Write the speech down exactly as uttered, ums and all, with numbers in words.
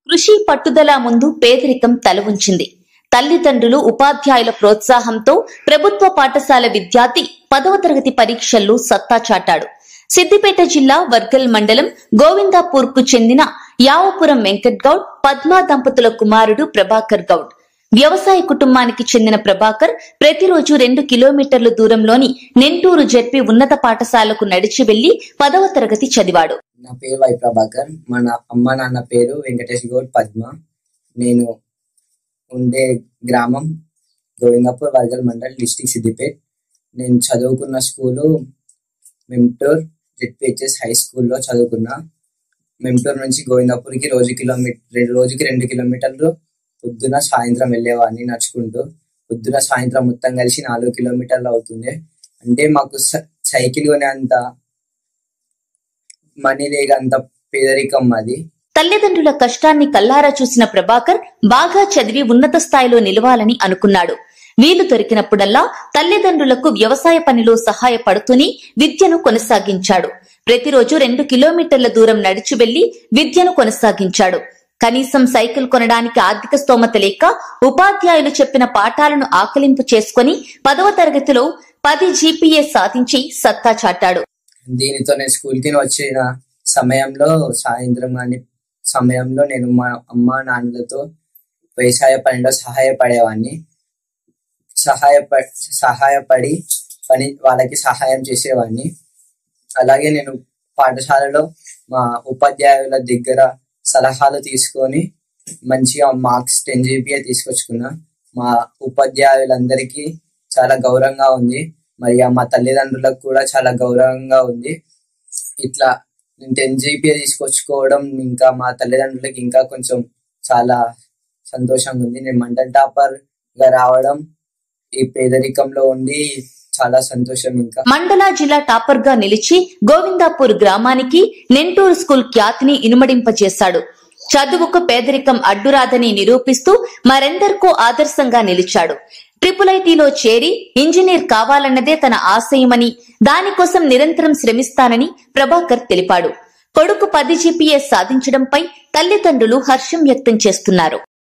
కృషి పట్టుదల ముందు పేదరికం తల ఉంచింది. తల్లిదండ్రులు ఉపాధ్యాయుల ప్రోత్సాహంతో ప్రభుత్వ పాఠశాల విద్యార్థి పదవ తరగతి పరీక్షల్లో సత్తా చాటాడు. సిద్దిపేట జిల్లా వర్గల్ మండలం గోవిందాపూర్ కు చెందిన యావపురం వెంకట్ గౌడ్, పద్మా దంపతుల కుమారుడు ప్రభాకర్ గౌడ్. వ్యవసాయ కుటుంబానికి చెందిన ప్రభాకర్ ప్రతిరోజు రెండు కిలోమీటర్ల దూరంలోని నెంటూరు జెడ్పీ ఉన్నత పాఠశాలకు నడిచి వెళ్లి పదవ తరగతి చదివాడు. నా పేరు వై ప్రభాకర్. మా అమ్మ నాన్న పేరు వెంకటేష్ గౌడ్, పద్మ. నేను ఉండే గ్రామం గోవిందాపూర్, వర్గల్ మండల్, డిస్ట్రిక్ట్ సిద్దిపేట్. నేను చదువుకున్న స్కూలు మెంటూర్ జెడ్పీహెచ్ఎస్ హై స్కూల్లో చదువుకున్నా. మెంటూర్ నుంచి గోవిందాపూర్కి రోజు కిలోమీటర్ రోజుకి రెండు కిలోమీటర్లు పొద్దున సాయంత్రం వెళ్ళేవాడిని నడుచుకుంటూ. పొద్దున సాయంత్రం మొత్తం కలిసి నాలుగు కిలోమీటర్లు అవుతుంది. అంటే మాకు సైకిల్ కొనేంత మనీ లేక అంత పేదరికం మాది. తల్లిదండ్రుల కష్టాన్ని కల్లారా చూసిన ప్రభాకర్ బాగా చదివి ఉన్నత స్థాయిలో నిలవాలని అనుకున్నాడు. వీలు దొరికినప్పుడల్లా తల్లిదండ్రులకు వ్యవసాయ పనిలో సహాయపడుతూనే విద్యను కొనసాగించాడు. ప్రతిరోజు రెండు కిలోమీటర్ల దూరం నడిచి వెళ్లి విద్యను కొనసాగించాడు. కనీసం సైకిల్ కొనడానికి ఆర్థిక స్తోమత లేక ఉపాధ్యాయులు చెప్పిన పాఠాలను ఆకలింపు చేసుకుని పదవ తరగతిలో పది జీపీఏ సాధించి సత్తా చాటాడు. దీనితో నేను స్కూల్ కి వచ్చిన సమయంలో సాయంత్రం కానీ సమయంలో నేను మా అమ్మ నాన్నలతో వ్యవసాయ పనిలో సహాయపడేవాడిని. సహాయప సహాయపడి పని వాళ్ళకి సహాయం చేసేవాడిని. అలాగే నేను పాఠశాలలో మా ఉపాధ్యాయుల దగ్గర సలహాలు తీసుకొని మంచిగా మార్క్స్ టెన్ జీపీఏ తీసుకొచ్చుకున్నా. మా ఉపాధ్యాయులందరికీ చాలా గౌరవంగా ఉంది. మరి మా తల్లిదండ్రులకు కూడా చాలా గౌరవంగా ఉంది. ఇట్లా నేను టెన్ జీపీఏ తీసుకొచ్చుకోవడం ఇంకా మా తల్లిదండ్రులకి ఇంకా కొంచెం చాలా సంతోషంగా ఉంది. నేను మండల్ టాపర్ గా రావడం ఈ పేదరికంలో ఉండి చాలా సంతోషం. ఇంకా మండల జిల్లా టాపర్ గా నిలిచి గోవిందాపూర్ గ్రామానికి నెంటూరు స్కూల్ ఖ్యాతిని ఇనుమడింపజేశాడు. చదువుకు పేదరికం అడ్డురాదని నిరూపిస్తూ మరెందరికో ఆదర్శంగా నిలిచాడు. ట్రిపుల్ ఐటీలో చేరి ఇంజనీర్ కావాలన్నదే తన ఆశయమని, దానికోసం నిరంతరం శ్రమిస్తానని ప్రభాకర్ తెలిపాడు. కొడుకు పది జీపీఏ సాధించడంపై తల్లిదండ్రులు హర్షం వ్యక్తం చేస్తున్నారు.